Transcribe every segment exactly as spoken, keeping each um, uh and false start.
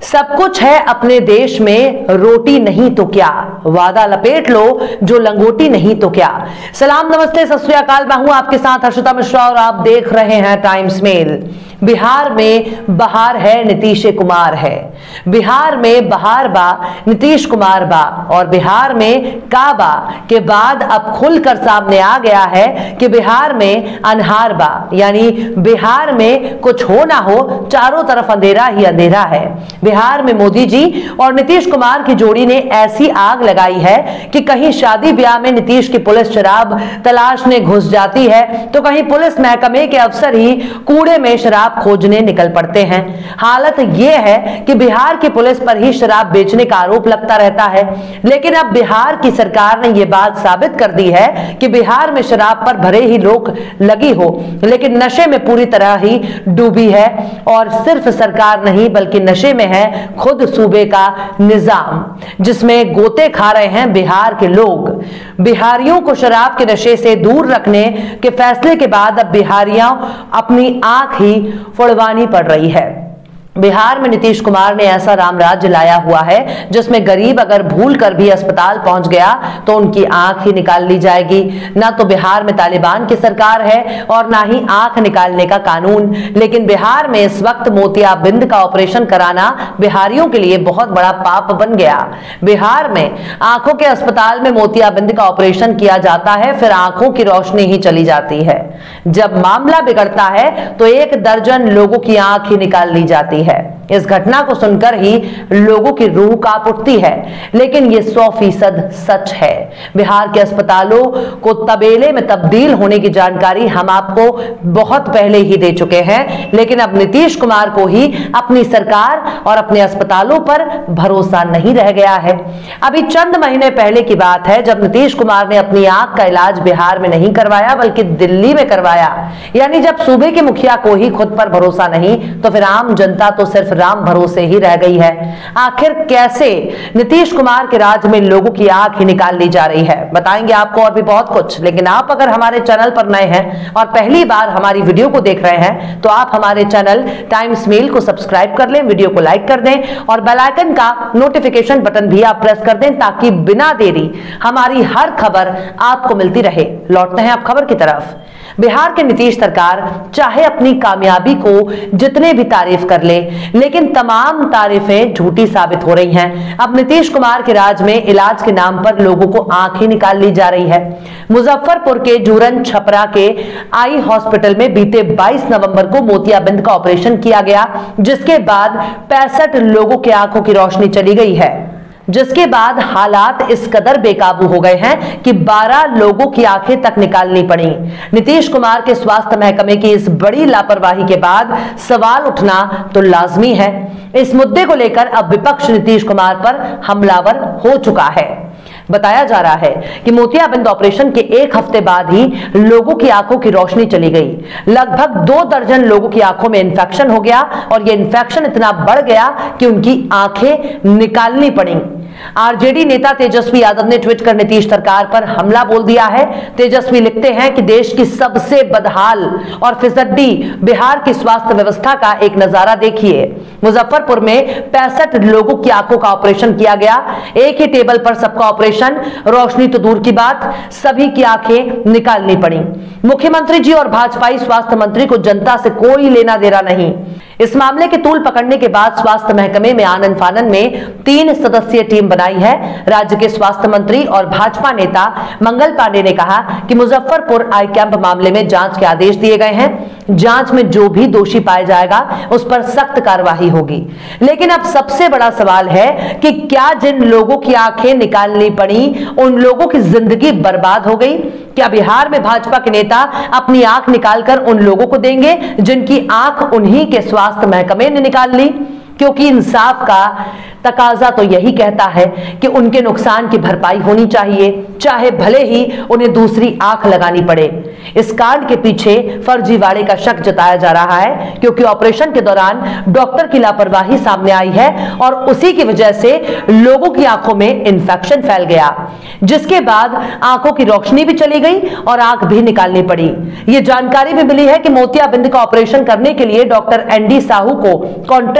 सब कुछ है अपने देश में, रोटी नहीं तो क्या, वादा लपेट लो जो लंगोटी नहीं तो क्या। सलाम नमस्ते सत श्री अकाल, मैं हूं आपके साथ हर्षिता मिश्रा और आप देख रहे हैं टाइम्स मेल। बिहार में बहार है, नीतीश कुमार है। बिहार में बहार बा, नीतीश कुमार बा और बिहार में काबा के बाद अब खुलकर सामने आ गया है कि बिहार में अनहार बा, यानी बिहार में कुछ हो ना हो चारों तरफ अंधेरा ही अंधेरा है। बिहार में मोदी जी और नीतीश कुमार की जोड़ी ने ऐसी आग लगाई है कि कहीं शादी ब्याह में नीतीश की पुलिस शराब तलाशने घुस जाती है तो कहीं पुलिस महकमे के अफसर ही कूड़े में शराब खोजने निकल पड़ते हैं। हालत यह है कि बिहार की पुलिस पर ही शराब बेचने का आरोप लगता रहता है, लेकिन अब बिहार की सरकार ने यह बात साबित कर दी है कि बिहार में शराब पर भरे ही लोग लगी हो लेकिन नशे में पूरी तरह ही डूबी है। और सिर्फ सरकार नहीं बल्कि नशे में है खुद सूबे का निजाम, जिसमें गोते खा रहे हैं बिहार के लोग। बिहारियों को शराब के नशे से दूर रखने के फैसले के बाद अब बिहारियां अपनी आंख ही फुड़वानी पड़ रही है। बिहार में नीतीश कुमार ने ऐसा राम राज्य लाया हुआ है जिसमें गरीब अगर भूल कर भी अस्पताल पहुंच गया तो उनकी आंख ही निकाल ली जाएगी। ना तो बिहार में तालिबान की सरकार है और ना ही आंख निकालने का कानून, लेकिन बिहार में इस वक्त मोतियाबिंद का ऑपरेशन कराना बिहारियों के लिए बहुत बड़ा पाप बन गया। बिहार में आंखों के अस्पताल में मोतियाबिंद का ऑपरेशन किया जाता है, फिर आंखों की रोशनी ही चली जाती है। जब मामला बिगड़ता है तो एक दर्जन लोगों की आंख ही निकाल ली जाती है। इस घटना को सुनकर ही लोगों की रूह कांप उठती है, लेकिन यह सौ फीसद सच है। बिहार के अस्पतालों को तबेले में तब्दील होने की जानकारी हम आपको बहुत पहले ही दे चुके हैं, लेकिन अब नीतीश कुमार को ही अपनी सरकार और अपने अस्पतालों पर भरोसा नहीं रह गया है। अभी चंद महीने पहले की बात है जब नीतीश कुमार ने अपनी आंख का इलाज बिहार में नहीं करवाया बल्कि दिल्ली में करवाया। यानी जब सूबे के मुखिया को ही खुद पर भरोसा नहीं तो फिर आम जनता तो सिर्फ राम भरोसे ही रह गई है। आखिर कैसे नीतीश कुमार के राज में लोगों की आंख ही निकाल ली जा रही है, बताएंगे आपको और भी बहुत कुछ। लेकिन आप अगर हमारे चैनल पर नए हैं और पहली बार हमारी वीडियो को देख रहे हैं तो आप हमारे चैनल टाइम्स मेल को सब्सक्राइब कर लें, वीडियो को लाइक कर दें और बेल आइकन का नोटिफिकेशन बटन भी आप प्रेस कर दें ताकि बिना देरी हमारी हर खबर आपको मिलती रहे। लौटते हैं आप खबर की तरफ। बिहार के नीतीश सरकार चाहे अपनी कामयाबी को जितने भी तारीफ कर ले, लेकिन तमाम तारीफें झूठी साबित हो रही हैं। अब नीतीश कुमार के राज में इलाज के नाम पर लोगों को आंख ही निकाल ली जा रही है। मुजफ्फरपुर के जूरन छपरा के आई हॉस्पिटल में बीते बाईस नवंबर को मोतियाबिंद का ऑपरेशन किया गया, जिसके बाद पैंसठ लोगों की आंखों की रोशनी चली गई है। जिसके बाद हालात इस कदर बेकाबू हो गए हैं कि बारह लोगों की आंखें तक निकालनी पड़ी। नीतीश कुमार के स्वास्थ्य महकमे की इस बड़ी लापरवाही के बाद सवाल उठना तो लाजमी है। इस मुद्दे को लेकर अब विपक्ष नीतीश कुमार पर हमलावर हो चुका है। बताया जा रहा है कि मोतियाबिंद ऑपरेशन के एक हफ्ते बाद ही लोगों की आंखों की रोशनी चली गई। लगभग दो दर्जन लोगों की आंखों में इंफेक्शन हो गया और यह इंफेक्शन इतना बढ़ गया कि उनकी आंखें निकालनी पड़ी। आरजेडी नेता तेजस्वी यादव ने ट्वीट कर नीतीश सरकार पर हमला बोल दिया है। तेजस्वी लिखते हैं कि देश की सबसे बदहाल और फिसड्डी बिहार की स्वास्थ्य व्यवस्था का एक नजारा देखिए। मुजफ्फरपुर में पैंसठ लोगों की आंखों का ऑपरेशन किया गया। एक ही टेबल पर सबका ऑपरेशन, रोशनी तो दूर की बात, सभी की आंखें निकालनी पड़ी। मुख्यमंत्री जी और भाजपाई स्वास्थ्य मंत्री को जनता से कोई लेना देना नहीं। इस मामले के तूल पकड़ने के बाद स्वास्थ्य महकमे में आनन फानन में तीन सदस्यीय टीम बनाई है। राज्य के स्वास्थ्य मंत्री और भाजपा नेता मंगल पांडे ने कहा कि मुजफ्फरपुर आई कैंप मामले में जांच के आदेश दिए गए हैं। जांच में जो भी दोषी पाया जाएगा उस पर सख्त कार्रवाई होगी। लेकिन अब सबसे बड़ा सवाल है कि क्या जिन लोगों की आंखें निकालनी पड़ी उन लोगों की जिंदगी बर्बाद हो गई? क्या बिहार में भाजपा के नेता अपनी आंख निकालकर उन लोगों को देंगे जिनकी आंख उन्हीं के स्वास्थ्य महकमे ने निकाल ली? क्योंकि इंसाफ का तकाजा तो यही कहता है कि उनके नुकसान की भरपाई होनी चाहिए, चाहे भले ही उन्हें दूसरी आंख लगानी पड़े। इस कांड के पीछे फर्जीवाड़े का शक जताया जा रहा है क्योंकि ऑपरेशन के दौरान डॉक्टर की लापरवाही सामने आई है और उसी की वजह से लोगों की आंखों में इंफेक्शन फैल गया, जिसके बाद आंखों की रोशनी भी चली गई और आंख भी निकालनी पड़ी। यह जानकारी भी मिली है कि मोतियाबिंद का ऑपरेशन करने के लिए डॉक्टर एन डी साहू को कॉन्ट्रैक्ट पर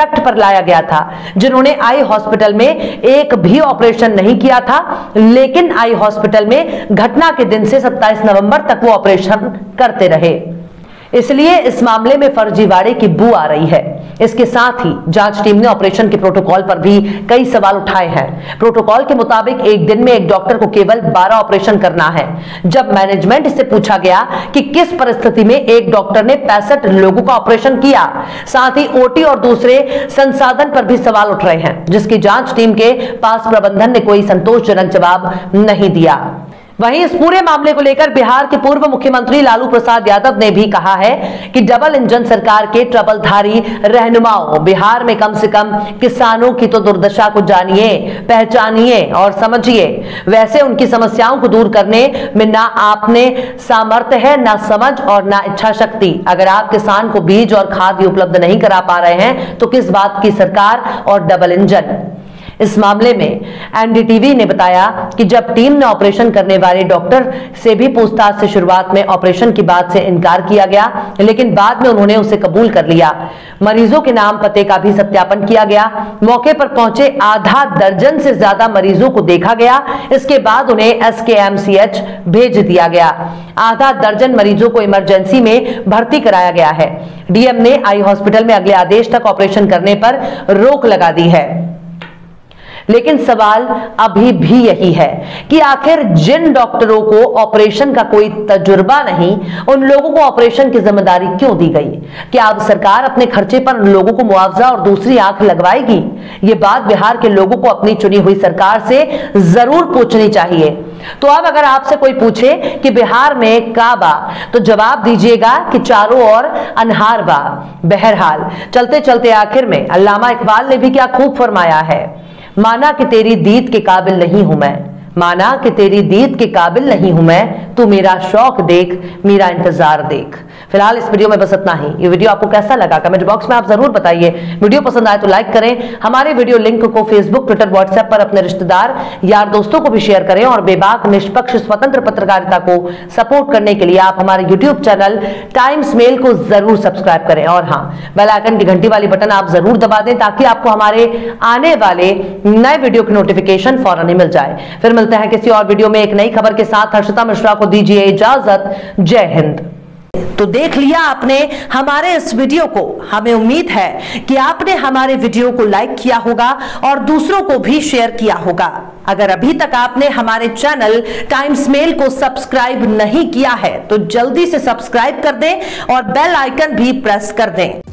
बुलाया गया था, जिन्होंने आई हॉस्पिटल में एक भी ऑपरेशन नहीं किया था, लेकिन आई हॉस्पिटल में घटना के दिन से सत्ताईस नवंबर तक वो ऑपरेशन करते रहे। इसलिए इस मामले में फर्जीवाड़े की बू आ रही है। इसके साथ ही जांच टीम ने ऑपरेशन के प्रोटोकॉल पर भी कई सवाल उठाए हैं। प्रोटोकॉल के मुताबिक एक दिन में एक डॉक्टर को केवल बारह ऑपरेशन करना है। जब मैनेजमेंट से पूछा गया कि किस परिस्थिति में एक डॉक्टर ने पैंसठ लोगों का ऑपरेशन किया, साथ ही ओटी और दूसरे संसाधन पर भी सवाल उठ रहे हैं, जिसकी जांच टीम के पास प्रबंधन ने कोई संतोषजनक जवाब नहीं दिया। वहीं इस पूरे मामले को लेकर बिहार के पूर्व मुख्यमंत्री लालू प्रसाद यादव ने भी कहा है कि डबल इंजन सरकार के ट्रबलधारी रहनुमाओं, बिहार में कम से कम किसानों की तो दुर्दशा को जानिए, पहचानिए और समझिए। वैसे उनकी समस्याओं को दूर करने में ना आपने सामर्थ्य है, ना समझ और ना इच्छा शक्ति। अगर आप किसान को बीज और खाद उपलब्ध नहीं करा पा रहे हैं तो किस बात की सरकार और डबल इंजन। इस मामले में एनडीटीवी ने बताया कि जब टीम ने ऑपरेशन करने वाले डॉक्टर से भी पूछताछ से शुरुआत में ऑपरेशन की बात से इनकार किया गया, लेकिन बाद में उन्होंने उसे कबूल कर लिया। मरीजों के नाम पते का भी सत्यापन किया गया। मौके पर पहुंचे आधा दर्जन से ज्यादा मरीजों को देखा गया। इसके बाद उन्हें एसकेएमसीएच भेज दिया गया। आधा दर्जन मरीजों को इमरजेंसी में भर्ती कराया गया है। डीएम ने आई हॉस्पिटल में अगले आदेश तक ऑपरेशन करने पर रोक लगा दी है। लेकिन सवाल अभी भी यही है कि आखिर जिन डॉक्टरों को ऑपरेशन का कोई तजुर्बा नहीं, उन लोगों को ऑपरेशन की जिम्मेदारी क्यों दी गई? क्या अब सरकार अपने खर्चे पर उन लोगों को मुआवजा और दूसरी आंख लगवाएगी? ये बात बिहार के लोगों को अपनी चुनी हुई सरकार से जरूर पूछनी चाहिए। तो अब अगर आपसे कोई पूछे कि बिहार में का बा, तो जवाब दीजिएगा कि चारों ओर अनहार बा। बहरहाल चलते चलते आखिर में अल्लामा इकबाल ने भी क्या खूब फरमाया है, माना कि तेरी दीद के काबिल नहीं हूं मैं, माना कि तेरी दीद के काबिल नहीं हूं मैं, तू मेरा शौक देख, मेरा इंतजार देख। फिलहाल इस वीडियो में बस इतना ही। ये वीडियो आपको कैसा लगा कमेंट बॉक्स में आप जरूर बताइए। वीडियो पसंद आए तो लाइक करें। हमारे वीडियो लिंक को फेसबुक, ट्विटर, व्हाट्सएप पर अपने रिश्तेदार, यार दोस्तों को भी शेयर करें और बेबाक, निष्पक्ष, स्वतंत्र पत्रकारिता को सपोर्ट करने के लिए आप हमारे यूट्यूब चैनल टाइम्स मेल को जरूर सब्सक्राइब करें। और हाँ, बेल आइकन की घंटी वाली बटन आप जरूर दबा दें ताकि आपको हमारे आने वाले नए वीडियो की नोटिफिकेशन फौरन ही मिल जाए। फिर मिलते हैं किसी और वीडियो में एक नई खबर के साथ। हर्षिता मिश्रा को दीजिए इजाजत। जय हिंद। तो देख लिया आपने हमारे इस वीडियो को। हमें उम्मीद है कि आपने हमारे वीडियो को लाइक किया होगा और दूसरों को भी शेयर किया होगा। अगर अभी तक आपने हमारे चैनल टाइम्स मेल को सब्सक्राइब नहीं किया है तो जल्दी से सब्सक्राइब कर दें और बेल आइकन भी प्रेस कर दें।